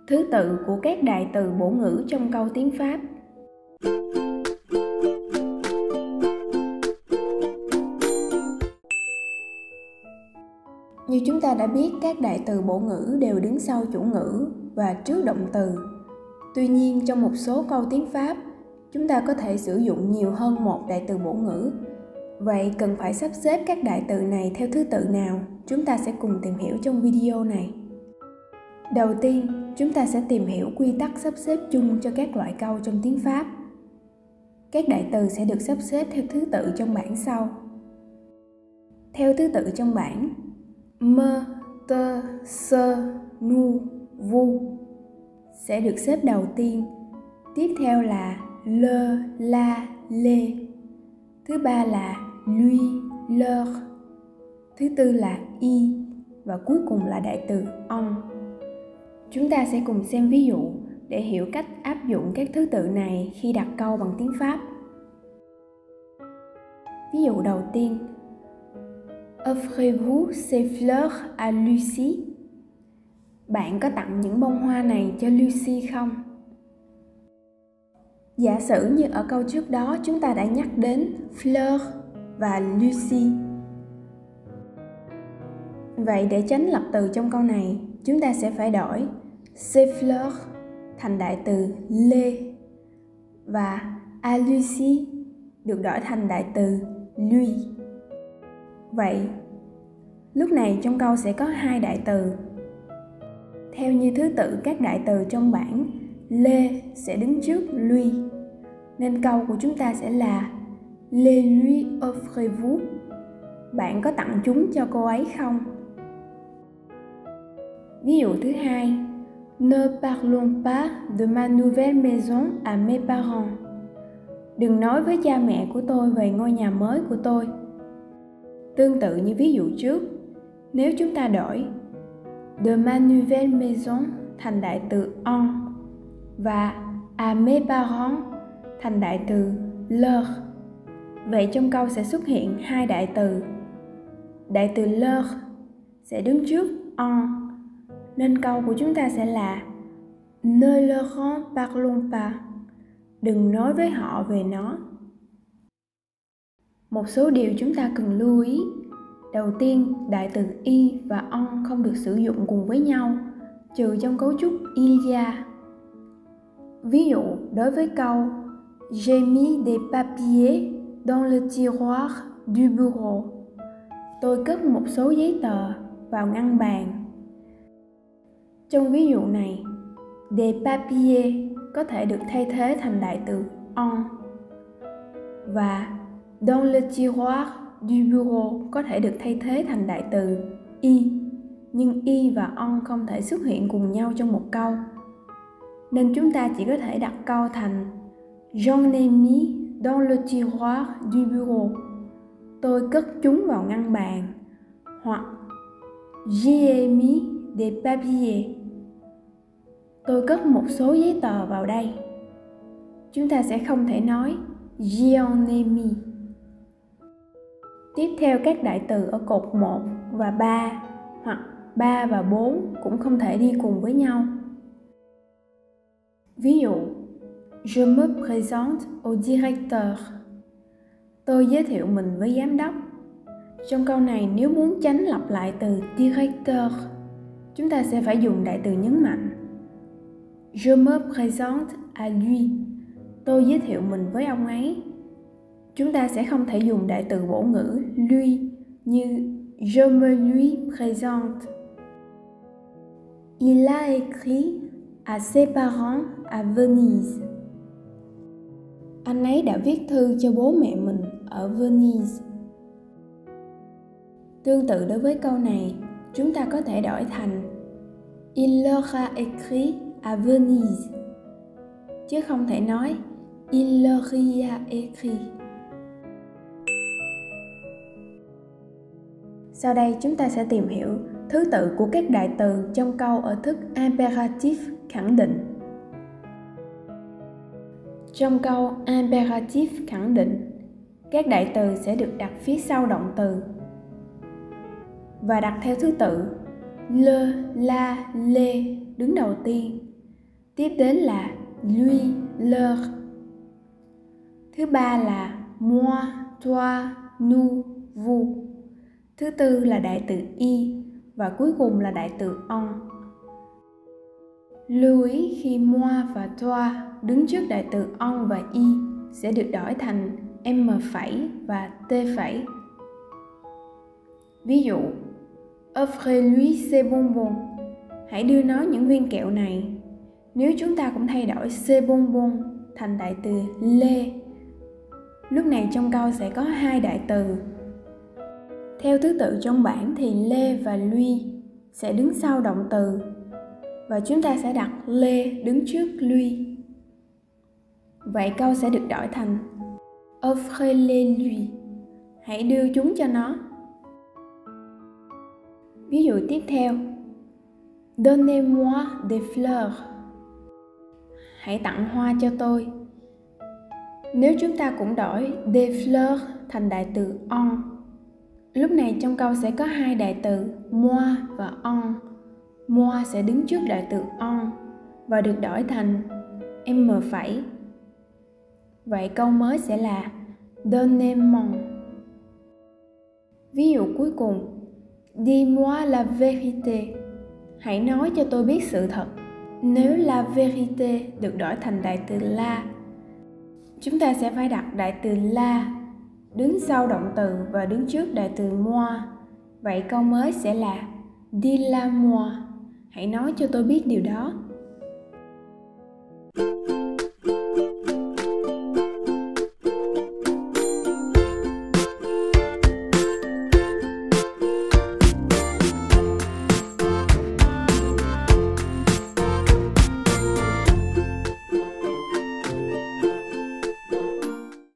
Thứ tự của các đại từ bổ ngữ trong câu tiếng Pháp. Như chúng ta đã biết, các đại từ bổ ngữ đều đứng sau chủ ngữ và trước động từ. Tuy nhiên, trong một số câu tiếng Pháp, chúng ta có thể sử dụng nhiều hơn một đại từ bổ ngữ. Vậy cần phải sắp xếp các đại từ này theo thứ tự nào? Chúng ta sẽ cùng tìm hiểu trong video này. Đầu tiên, chúng ta sẽ tìm hiểu quy tắc sắp xếp chung cho các loại câu trong tiếng Pháp. Các đại từ sẽ được sắp xếp theo thứ tự trong bảng sau. Theo thứ tự trong bảng: me, te, se, nous, vous sẽ được xếp đầu tiên. Tiếp theo là le, la, les. Thứ ba là lui, leur. Thứ tư là y. Và cuối cùng là đại từ on. Chúng ta sẽ cùng xem ví dụ để hiểu cách áp dụng các thứ tự này khi đặt câu bằng tiếng Pháp. Ví dụ đầu tiên: Offrez-vous ces fleurs à Lucie? Bạn có tặng những bông hoa này cho Lucie không? Giả sử như ở câu trước đó chúng ta đã nhắc đến fleur và Lucie. Vậy để tránh lặp từ trong câu này, chúng ta sẽ phải đổi ces fleurs thành đại từ les và à Lucie được đổi thành đại từ lui. Vậy, lúc này trong câu sẽ có hai đại từ. Theo như thứ tự các đại từ trong bảng, les sẽ đứng trước lui, nên câu của chúng ta sẽ là les lui offrez-vous? Bạn có tặng chúng cho cô ấy không? Ví dụ thứ hai: Ne parlons pas de ma nouvelle maison à mes parents. Đừng nói với cha mẹ của tôi về ngôi nhà mới của tôi. Tương tự như ví dụ trước, nếu chúng ta đổi de ma nouvelle maison thành đại từ en và à mes parents thành đại từ leur, vậy trong câu sẽ xuất hiện hai đại từ. Đại từ leur sẽ đứng trước en, nên câu của chúng ta sẽ là Ne leur en parlons pas. Đừng nói với họ về nó. Một số điều chúng ta cần lưu ý. Đầu tiên, đại từ y và on không được sử dụng cùng với nhau, trừ trong cấu trúc il y a. Ví dụ, đối với câu J'ai mis des papiers dans le tiroir du bureau. Tôi cất một số giấy tờ vào ngăn bàn. Trong ví dụ này, des papiers có thể được thay thế thành đại từ en và dans le tiroir du bureau có thể được thay thế thành đại từ y, nhưng y và on không thể xuất hiện cùng nhau trong một câu. Nên chúng ta chỉ có thể đặt câu thành J'en ai mis dans le tiroir du bureau. Tôi cất chúng vào ngăn bàn. Hoặc J'y ai mis des papiers. Tôi cất một số giấy tờ vào đây. Chúng ta sẽ không thể nói J'y en ai mis. Tiếp theo, các đại từ ở cột 1 và 3 hoặc 3 và 4 cũng không thể đi cùng với nhau. Ví dụ, Je me présente au directeur. Tôi giới thiệu mình với giám đốc. Trong câu này, nếu muốn tránh lặp lại từ directeur, chúng ta sẽ phải dùng đại từ nhấn mạnh. Je me présente à lui. Tôi giới thiệu mình với ông ấy. Chúng ta sẽ không thể dùng đại từ bổ ngữ lui như Je me lui présente. Il a écrit à ses parents à Venise. Anh ấy đã viết thư cho bố mẹ mình ở Venice. Tương tự đối với câu này, chúng ta có thể đổi thành Il leur a écrit à Venise, chứ không thể nói Il leur y a écrit. Sau đây chúng ta sẽ tìm hiểu thứ tự của các đại từ trong câu ở thức imperatif khẳng định. Trong câu imperatif khẳng định, các đại từ sẽ được đặt phía sau động từ và đặt theo thứ tự le, la, les đứng đầu tiên, Tiếp đến là lui, leur. Thứ ba là moi, toi, nous, vous. Thứ tư là đại từ y và cuối cùng là đại từ on. Lưu ý khi moi và toi đứng trước đại từ on và y sẽ được đổi thành m phẩy và t phẩy. Ví dụ, offrez-lui ces bonbons. Hãy đưa nó những viên kẹo này. Nếu chúng ta cũng thay đổi ces bonbons thành đại từ les, lúc này trong câu sẽ có hai đại từ. Theo thứ tự trong bảng thì les và lui sẽ đứng sau động từ và chúng ta sẽ đặt les đứng trước lui. Vậy câu sẽ được đổi thành offrez-les-lui. Hãy đưa chúng cho nó. Ví dụ tiếp theo, donnez-moi des fleurs. Hãy tặng hoa cho tôi. Nếu chúng ta cũng đổi des fleurs thành đại từ on, lúc này trong câu sẽ có hai đại từ moi và on. Moi sẽ đứng trước đại từ on và được đổi thành m phẩy. Vậy câu mới sẽ là donnez-moi. Ví dụ cuối cùng, dis-moi la vérité. Hãy nói cho tôi biết sự thật. Nếu la vérité được đổi thành đại từ la, chúng ta sẽ phải đặt đại từ la đứng sau động từ và đứng trước đại từ moi. Vậy câu mới sẽ là dis-la-moi. Hãy nói cho tôi biết điều đó.